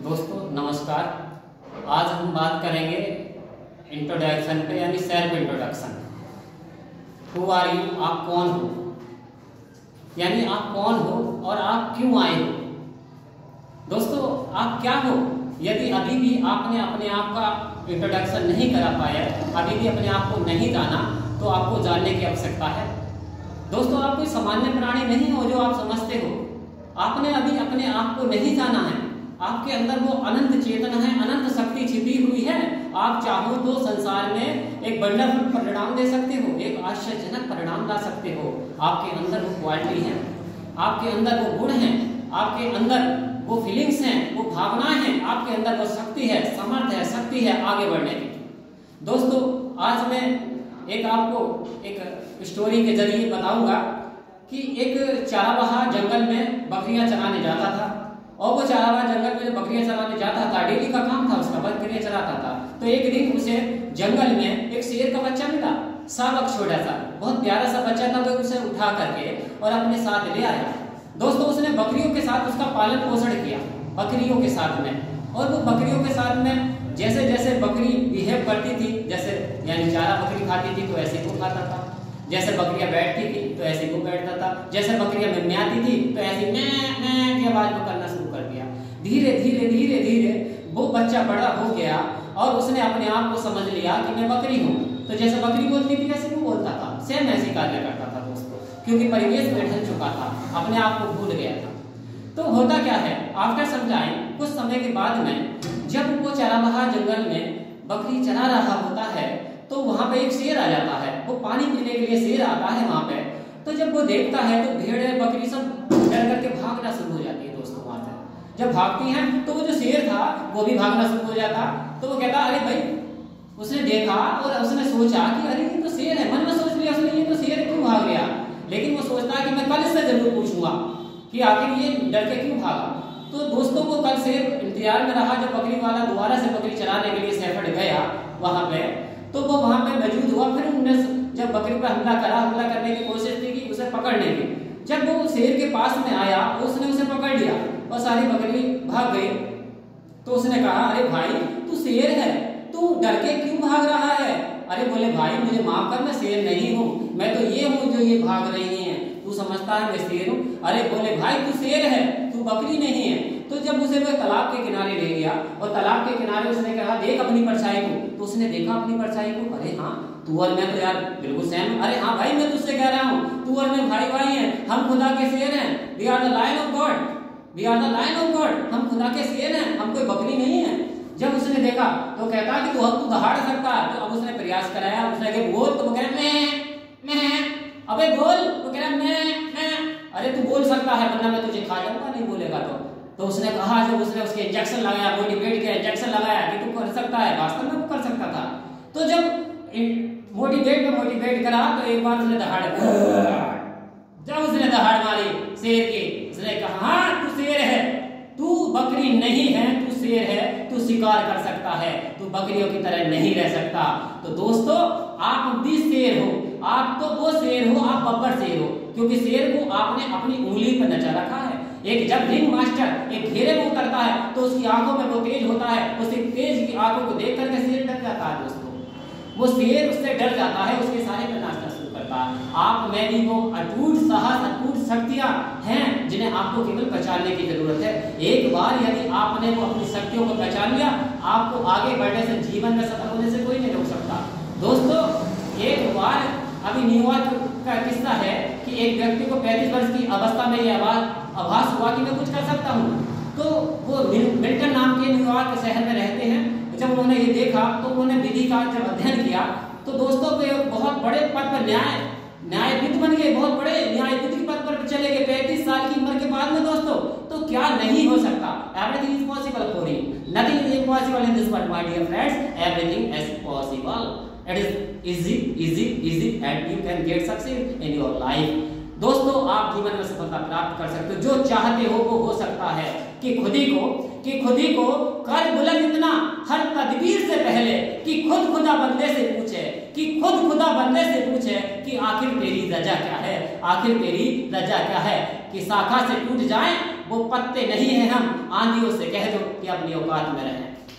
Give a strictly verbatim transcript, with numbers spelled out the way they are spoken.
दोस्तों नमस्कार। आज हम बात करेंगे इंट्रोडक्शन पे, यानी self introduction. Who are you, आप कौन हो, यानी आप कौन हो और आप क्यों आए हो। दोस्तों आप क्या हो, यदि अभी भी आपने अपने आप का इंट्रोडक्शन नहीं करा पाया, अभी भी अपने आप को नहीं जाना, तो आपको जानने की आवश्यकता है। दोस्तों आप कोई सामान्य प्राणी नहीं हो जो आप समझते हो। आपने अभी अपने आप को नहीं जाना है। आपके अंदर वो अनंत चेतन है, अनंत शक्ति छिपी हुई है। आप चाहो तो संसार में एक वंडरफुल परिणाम दे सकते हो, एक आश्चर्यजनक परिणाम ला सकते हो। आपके अंदर वो क्वालिटी है, आपके अंदर वो गुण है, आपके अंदर वो फीलिंग्स हैं, वो भावनाएं हैं, आपके अंदर वो शक्ति है, समर्थ है, शक्ति है आगे बढ़ने की। दोस्तों आज मैं एक आपको एक स्टोरी के जरिए बताऊंगा कि एक चारावाहा जंगल में बकरियां चराने जाता था, और वो चारावाहा जंगल में जो बकरियां चराने जाता था, डेली का काम था उसका, बकरियां चराता था। तो एक दिन उसे जंगल में एक शेर का बच्चा मिला, शावक छोटा सा, बहुत प्यारा सा बच्चा था। तो उसे उठा करके और अपने साथ ले आया। दोस्तों उसने बकरियों के साथ उसका पालन पोषण किया, बकरियों के साथ में। और वो बकरियों के साथ में जैसे जैसे बकरी बिहेव करती थी, जैसे यानी चारा बकरी खाती थी तो ऐसे वो खाता था, जैसे बकरियां बैठती थी तो ऐसे वो बैठता था, जैसे बकरियां मिमियाती थी तो ऐसे मैं मैं की आवाज को करना शुरू कर दिया। धीरे धीरे धीरे धीरे वो बच्चा बड़ा हो गया और उसने अपने आप को समझ लिया कि मैं बकरी हूँ। तो जैसे बकरी बोलती थी वैसे वो बोलता था, सेम ऐसे कार्य करता था दोस्तों, क्योंकि परिवेश में ढल चुका था, अपने आप को भूल गया था। तो होता क्या है, आफ्टर सम टाइम, कुछ समय के बाद में जब वो चारावाहा जंगल में बकरी चरा रहा होता है तो वहां पे एक शेर आ जाता है। वो पानी पीने के लिए शेर आता है वहां पे। तो जब वो देखता है तो भेड़ बकरी सब डर करके भागना शुरू हो जाती है दोस्तों वहां से। जब भागती हैं तो वो जो शेर था वो भी भागना शुरू हो जाता। तो वो कहता अरे भाई, उसने देखा और उसने सोचा कि अरे ये तो शेर है, मन में सोच लिया उसने ये तो शेर क्यों भाग गया। लेकिन वो सोचता है कि मैं कल इससे जरूर पूछूंगा कि आखिर ये डर के क्यों भागा। तो दोस्तों को कल शेर इंतजार में रहा, जब बकरी वाला दोबारा से बकरी चराने के लिए सैफड़ गया वहां पे, तो वो वहां पे मौजूद हुआ। फिर उन्होंने जब बकरी पर हमला करा, हमला करने की कोशिश की कि उसे पकड़ने की। जब वो शेर के पास में आया उसने उसे पकड़ लिया और सारी बकरी भाग गई। तो उसने कहा अरे भाई तू शेर है, तू डर के क्यों भाग रहा है। अरे बोले भाई मुझे माफ कर, मैं शेर नहीं हूँ, मैं तो ये हूँ जो ये भाग रही है, तू समझता है मैं शेर हूँ। अरे बोले भाई तू शेर है, तू बकरी नहीं है। तो जब उसे वो तालाब के किनारे ले गया और तालाब के किनारे उसने कहा देख अपनी परछाई को। तो उसने देखा अपनी परछाई को, अरे हाँ तू और मैं तो यार बिल्कुल सेम। अरे हाँ भाई मैं तुझसे कह रहा हूँ, तू और मैं भाई भाई हैं, हम खुदा के शेर हैं। We are the lion of God, we are the lion of God, हम खुदा के शेर हैं, हम कोई बकरी नहीं है। जब उसने देखा तो कहता कि तू अब तू दहाड़ सकता है। तो अब उसने प्रयास कराया, उसने कहा बोल। तो वो कह रहा मैं मैं अबे बोल। तो कह रहा मैं मैं अरे तू बोल सकता है वरना मैं तुझे खा जाऊंगा नहीं बोलेगा तो। तो उसने कहा, जब उसने उसके इंजेक्शन लगाया, मोटिवेट किया, इंजेक्शन लगाया कि तू कर सकता है, वास्तव में वो कर सकता था। तो जब मोटिवेट में मोटिवेट करा तो एक बार उसने दहाड़ जब उसने दहाड़ मारी शेर की, उसने कहा हाँ तू शेर है, तू बकरी नहीं है, तू शेर है, तू शिकार कर सकता है, तू बकरियों की तरह नहीं रह सकता। तो दोस्तों आप भी शेर हो, आप तो वो शेर हो, आप बब्बर शेर हो, क्योंकि शेर को आपने अपनी उंगली पर नचा रखा है। एक जब रिंग मास्टर एक घेरे में उतरता है तो उसकी आंखों में वो तेज होता है, उसकी तेज की आंखों को देख करके शेर डर जाता है दोस्तों। वो शेर उससे डर जाता है, उसके सारे में नाचना शुरू करता है। आप में भी वो अटूट साहस, अटूट शक्तियां हैं जिन्हें आपको केवल पहचानने की जरूरत है। एक बार यदि आपने वो अपनी शक्तियों को पहचान लिया, आपको आगे बढ़ने से, जीवन में सफल होने से कोई नहीं रोक सकता। दोस्तों एक बार अभी न्यूयॉर्क का किस्सा है कि एक व्यक्ति को पैंतीस वर्ष की अवस्था में यह आभास हुआ कि मैं कुछ कर सकता हूँ। तो वो मिल्टन नाम के न्यूयॉर्क शहर में रहते हैं। जब उन्होंने ये देखा तो उन्होंने विधि का जब अध्ययन किया तो दोस्तों वे बहुत बड़े पद पर न्याय न्यायविद बन गए, बहुत बड़े न्यायविद के पद पर चले गए पैंतीस साल की उम्र के बाद में दोस्तों। तो क्या नहीं हो सकता, everything is possible for you, nothing is impossible in this world my dear friends, everything is possible, it is easy easy easy and you can get success in your life. दोस्तों आप जीवन में सफलता प्राप्त कर सकते हो, जो चाहते हो वो हो सकता है। कि खुदी को कि खुदी को कर बुलंद इतना हर तदबीर से पहले कि खुद खुदा बंदे से पूछे कि खुद खुदा बंदे से पूछे कि आखिर तेरी रजा क्या है, आखिर तेरी रजा क्या है। कि शाखा से टूट जाए वो पत्ते नहीं है हम, आंधियों से कह दो कि अपनी औकात में रहें।